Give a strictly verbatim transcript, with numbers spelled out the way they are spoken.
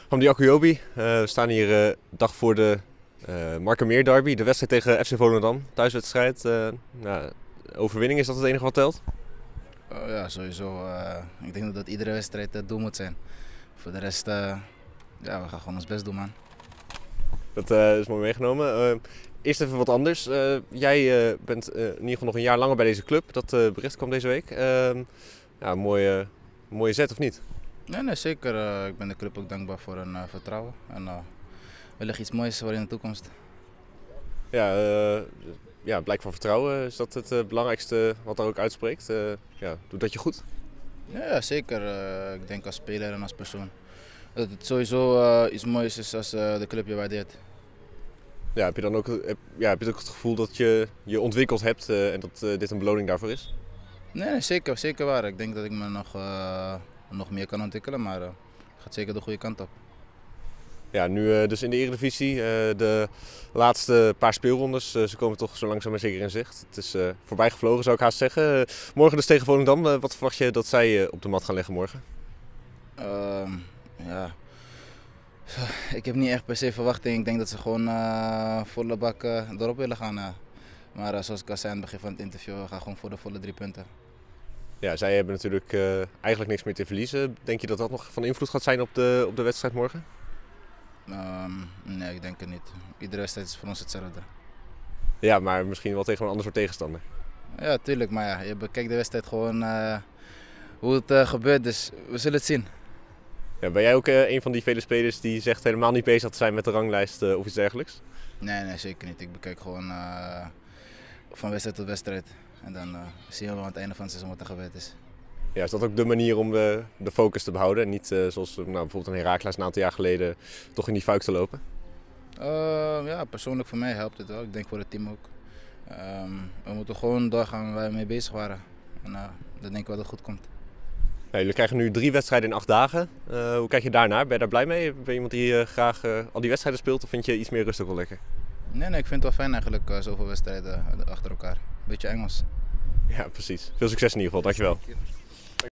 Hamdi Akoyobi, uh, we staan hier uh, dag voor de uh, Markermeer derby, de wedstrijd tegen F C Volendam, thuiswedstrijd. Uh, nou, overwinning, is dat het enige wat telt? Uh, ja, sowieso. Uh, ik denk dat iedere wedstrijd het doel moet zijn. Voor de rest, uh, ja, we gaan gewoon ons best doen, man. Dat uh, is mooi meegenomen. Uh, eerst even wat anders. Uh, jij uh, bent uh, in ieder geval nog een jaar langer bij deze club. Dat uh, bericht kwam deze week. Uh, ja, een mooie, mooie zet, of niet? Nee, nee zeker. Uh, ik ben de club ook dankbaar voor hun uh, vertrouwen. En uh, wellicht iets moois voor in de toekomst. Ja, uh, ja, blijk van vertrouwen. Is dat het uh, belangrijkste wat daar ook uitspreekt? Uh, ja, doet dat je goed? Ja, ja zeker. Uh, ik denk als speler en als persoon. Dat het sowieso uh, iets moois is als uh, de club je waardeert. Ja, heb je dan ook, heb, ja, heb je ook het gevoel dat je je ontwikkeld hebt uh, en dat uh, dit een beloning daarvoor is? Nee, nee zeker, zeker waar. Ik denk dat ik me nog, uh, nog meer kan ontwikkelen, maar uh, het gaat zeker de goede kant op. Ja, nu uh, dus in de Eredivisie, uh, de laatste paar speelrondes, uh, ze komen toch zo langzaam maar zeker in zicht. Het is uh, voorbij gevlogen, zou ik haast zeggen. Uh, morgen dus tegen Volendam, uh, wat verwacht je dat zij uh, op de mat gaan leggen morgen? Uh, ja, ik heb niet echt per se verwachting. Ik denk dat ze gewoon uh, volle bak uh, erop willen gaan. Uh. Maar uh, zoals ik al zei aan het begin van het interview, we gaan gewoon voor de volle drie punten. Ja, zij hebben natuurlijk uh, eigenlijk niks meer te verliezen. Denk je dat dat nog van invloed gaat zijn op de, op de wedstrijd morgen? Um, nee, ik denk het niet. Iedere wedstrijd is voor ons hetzelfde. Ja, maar misschien wel tegen een ander soort tegenstander. Ja, tuurlijk. Maar ja, je bekijkt de wedstrijd gewoon uh, hoe het uh, gebeurt, dus we zullen het zien. Ja, ben jij ook uh, een van die vele spelers die zegt helemaal niet bezig te zijn met de ranglijst uh, of iets dergelijks? Nee, nee, zeker niet. Ik bekijk gewoon uh, van wedstrijd tot wedstrijd. En dan uh, zien we aan het einde van het seizoen wat er gebeurd is. Ja, is dat ook de manier om de, de focus te behouden en niet uh, zoals nou, bijvoorbeeld een Heracles een aantal jaar geleden toch in die fuik te lopen? Uh, ja, persoonlijk voor mij helpt het wel. Ik denk voor het team ook. Um, we moeten gewoon doorgaan waar we mee bezig waren. En uh, dan denk ik wel dat het goed komt. Ja, jullie krijgen nu drie wedstrijden in acht dagen. Uh, hoe kijk je daarnaar? Ben je daar blij mee? Ben je iemand die uh, graag uh, al die wedstrijden speelt of vind je iets meer rust ook wel lekker? Nee, nee, ik vind het wel fijn eigenlijk, uh, zoveel wedstrijden achter elkaar. Beetje Engels. Ja, precies. Veel succes in ieder geval. Dankjewel.